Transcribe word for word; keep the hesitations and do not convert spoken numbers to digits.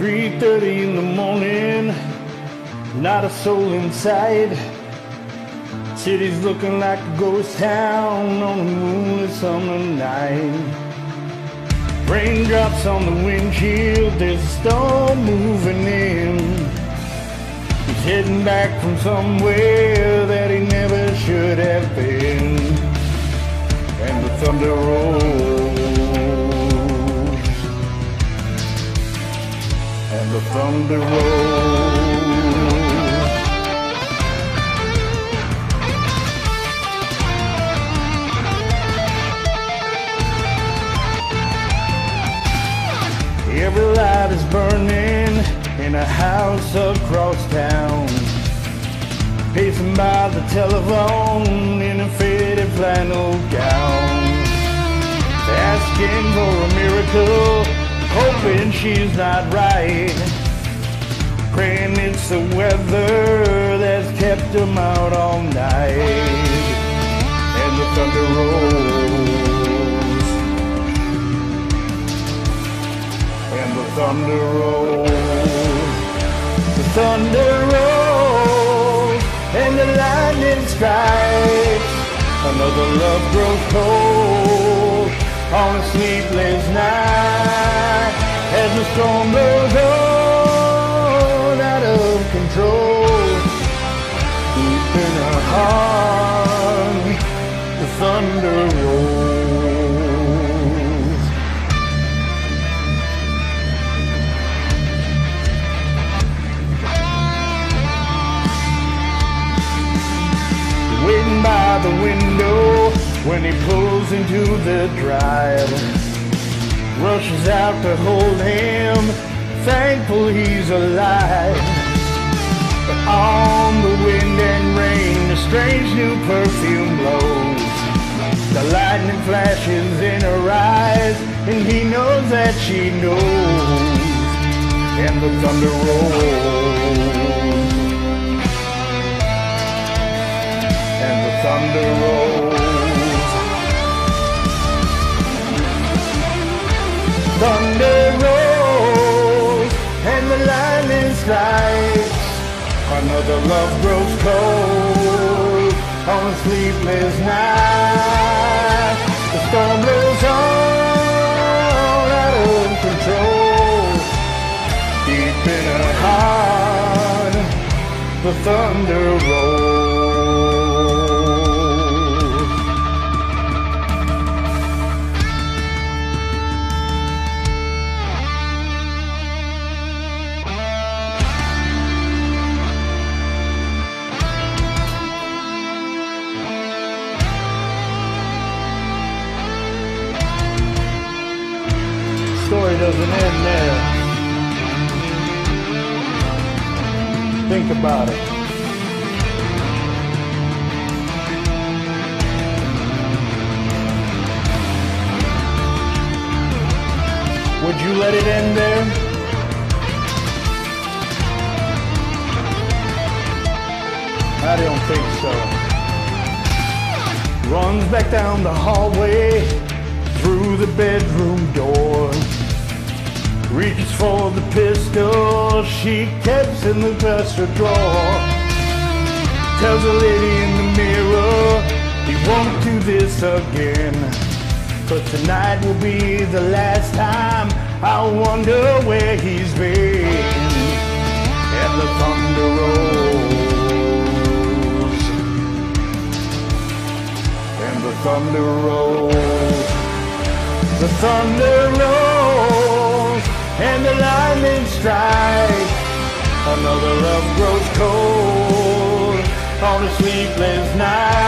three thirty in the morning, not a soul in sight. City's looking like a ghost town on a moonlit summer night. Raindrops on the windshield, there's a storm moving in. He's heading back from somewhere that he never should have been. And the thunder rolls, and the thunder rolls. Every light is burning in a house across town. Pacing by the telephone in a faded flannel gown, asking for a miracle, hoping she's not right, praying it's the weather that's kept him out all night. And the thunder rolls, and the thunder rolls, the thunder rolls, and the lightning strikes. Another love grows cold on a sleepless night, as the storm blows on out of control. Deep in her heart, the thunder rolls. Waiting by the window when he pulls into the drive, rushes out to hold him, thankful he's alive. But on the wind and rain, a strange new perfume blows. The lightning flashes in her eyes, and he knows that she knows. And the thunder rolls, and the thunder rolls. Thunder rolls, and the lightning strikes. Another love grows cold on a sleepless night. The storm blows on out of control. Deep in her heart, the thunder rolls. Story doesn't end there. Think about it. Would you let it end there? I don't think so. Runs back down the hallway, through the bedroom door, reaches for the pistol she keeps in the dresser drawer. Tells the lady in the mirror he won't do this again, 'cause tonight will be the last time. I wonder where he's been. And the thunder rolls, and the thunder rolls, the thunder rolls, and the lightning strikes. Another love grows cold on a sleepless night.